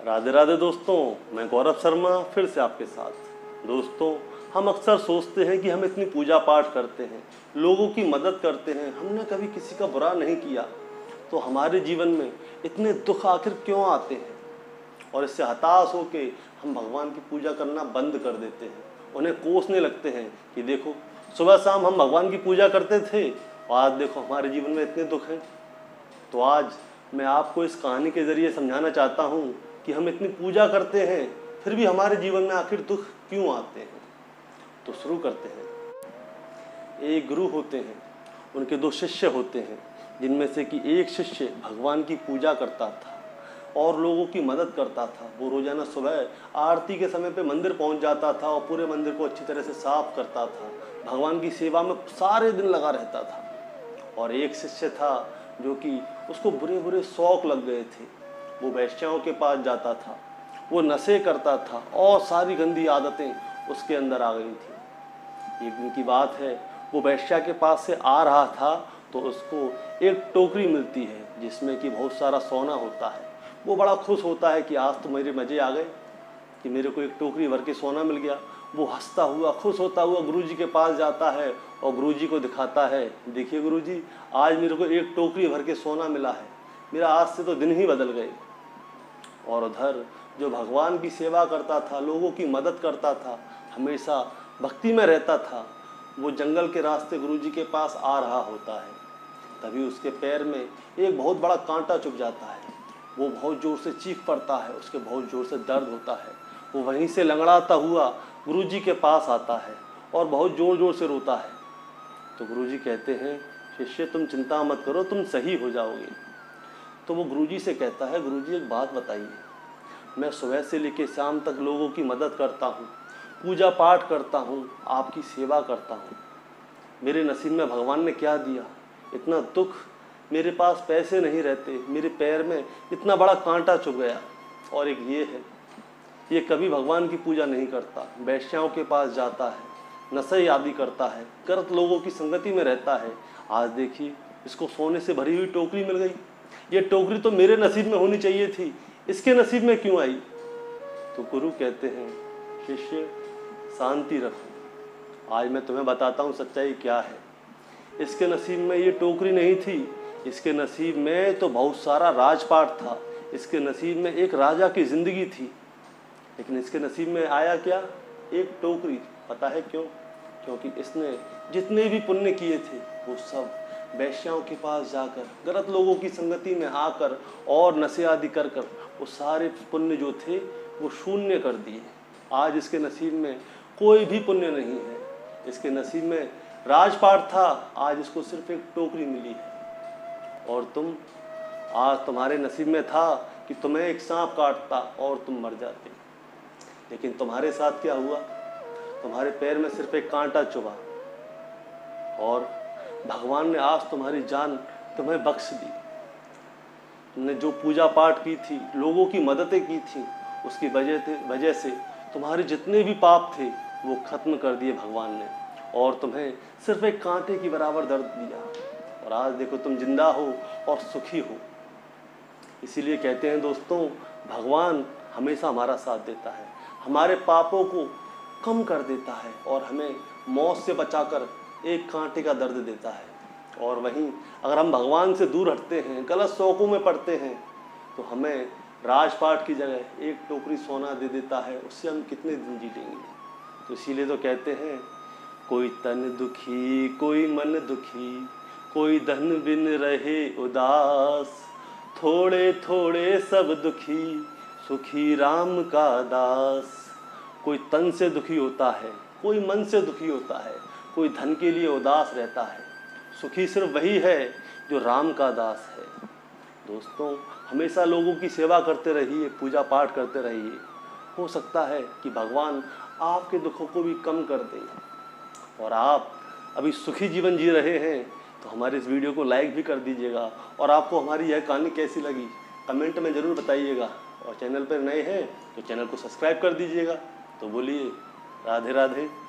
राधे राधे दोस्तों, मैं गौरव शर्मा फिर से आपके साथ। दोस्तों, हम अक्सर सोचते हैं कि हम इतनी पूजा पाठ करते हैं, लोगों की मदद करते हैं, हमने कभी किसी का बुरा नहीं किया, तो हमारे जीवन में इतने दुख आखिर क्यों आते हैं? और इससे हताश होकर हम भगवान की पूजा करना बंद कर देते हैं, उन्हें कोसने लगते हैं कि देखो सुबह शाम हम भगवान की पूजा करते थे और आज देखो हमारे जीवन में इतने दुख हैं। तो आज मैं आपको इस कहानी के ज़रिए समझाना चाहता हूँ कि हम इतनी पूजा करते हैं फिर भी हमारे जीवन में आखिर दुख क्यों आते हैं। तो शुरू करते हैं। एक गुरु होते हैं, उनके दो शिष्य होते हैं, जिनमें से कि एक शिष्य भगवान की पूजा करता था और लोगों की मदद करता था। वो रोज़ाना सुबह आरती के समय पे मंदिर पहुंच जाता था और पूरे मंदिर को अच्छी तरह से साफ करता था, भगवान की सेवा में सारे दिन लगा रहता था। और एक शिष्य था जो कि उसको बुरे बुरे शौक लग गए थे, वो वेश्याओं के पास जाता था, वो नशे करता था और सारी गंदी आदतें उसके अंदर आ गई थी। एक दिन की बात है, वो वेश्या के पास से आ रहा था तो उसको एक टोकरी मिलती है जिसमें कि बहुत सारा सोना होता है। वो बड़ा खुश होता है कि आज तो मेरे मज़े आ गए कि मेरे को एक टोकरी भर के सोना मिल गया। वो हंसता हुआ खुश होता हुआ गुरुजी के पास जाता है और गुरुजी को दिखाता है, देखिए गुरुजी, आज मेरे को एक टोकरी भर के सोना मिला है, मेरा आज से तो दिन ही बदल गए। और उधर जो भगवान की सेवा करता था, लोगों की मदद करता था, हमेशा भक्ति में रहता था, वो जंगल के रास्ते गुरुजी के पास आ रहा होता है। तभी उसके पैर में एक बहुत बड़ा कांटा चुभ जाता है। वो बहुत ज़ोर से चीख पड़ता है, उसके बहुत ज़ोर से दर्द होता है। वो वहीं से लंगड़ाता हुआ गुरुजी के पास आता है और बहुत ज़ोर ज़ोर से रोता है। तो गुरुजी कहते हैं, शिष्य तुम चिंता मत करो, तुम सही हो जाओगे। तो वो गुरुजी से कहता है, गुरुजी एक बात बताइए, मैं सुबह से लेकर शाम तक लोगों की मदद करता हूँ, पूजा पाठ करता हूँ, आपकी सेवा करता हूँ, मेरे नसीब में भगवान ने क्या दिया? इतना दुख, मेरे पास पैसे नहीं रहते, मेरे पैर में इतना बड़ा कांटा चुभ गया, और एक ये है, ये कभी भगवान की पूजा नहीं करता, वैश्याओं के पास जाता है, नशे आदि करता है, गलत लोगों की संगति में रहता है। आज देखिए इसको सोने से भरी हुई टोकरी मिल गई, ये टोकरी तो मेरे नसीब में होनी चाहिए थी, इसके नसीब में क्यों आई? तो गुरु कहते हैं, शिष्य शांति रखो, आज मैं तुम्हें बताता हूँ सच्चाई क्या है। इसके नसीब में ये टोकरी नहीं थी, इसके नसीब में तो बहुत सारा राजपाट था, इसके नसीब में एक राजा की ज़िंदगी थी, लेकिन इसके नसीब में आया क्या? एक टोकरी। पता है क्यों? क्योंकि इसने जितने भी पुण्य किए थे वो सब वैश्याओं के पास जाकर, गलत लोगों की संगति में आकर और नशे आदि कर कर वो सारे पुण्य जो थे वो शून्य कर दिए। आज इसके नसीब में कोई भी पुण्य नहीं है, इसके नसीब में राजपाट था, आज इसको सिर्फ एक टोकरी मिली है। और तुम, आज तुम्हारे नसीब में था कि तुम्हें एक सांप काटता और तुम मर जाते, लेकिन तुम्हारे साथ क्या हुआ? तुम्हारे पैर में सिर्फ एक कांटा चुभा और भगवान ने आज तुम्हारी जान तुम्हें बख्श दी। तुमने जो पूजा पाठ की थी, लोगों की मददें की थी, उसकी वजह से तुम्हारे जितने भी पाप थे वो खत्म कर दिए भगवान ने, और तुम्हें सिर्फ एक कांटे की बराबर दर्द दिया, और आज देखो तुम जिंदा हो और सुखी हो। इसीलिए कहते हैं दोस्तों, भगवान हमेशा हमारा साथ देता है, हमारे पापों को कम कर देता है और हमें मौत से बचाकर एक कांटे का दर्द देता है। और वहीं अगर हम भगवान से दूर हटते हैं, गलत शौकों में पड़ते हैं, तो हमें राजपाट की जगह एक टोकरी सोना दे देता है, उससे हम कितने दिन जी लेंगे। तो इसीलिए तो कहते हैं, कोई तन दुखी कोई मन दुखी, कोई धन बिन रहे उदास, थोड़े थोड़े सब दुखी, सुखी राम का दास। कोई तन से दुखी होता है, कोई मन से दुखी होता है, कोई धन के लिए उदास रहता है, सुखी सिर्फ वही है जो राम का दास है। दोस्तों, हमेशा लोगों की सेवा करते रहिए, पूजा पाठ करते रहिए, हो सकता है कि भगवान आपके दुखों को भी कम कर दें। और आप अभी सुखी जीवन जी रहे हैं तो हमारे इस वीडियो को लाइक भी कर दीजिएगा, और आपको हमारी यह कहानी कैसी लगी कमेंट में ज़रूर बताइएगा, और चैनल पर नए हैं तो चैनल को सब्सक्राइब कर दीजिएगा। तो बोलिए राधे राधे।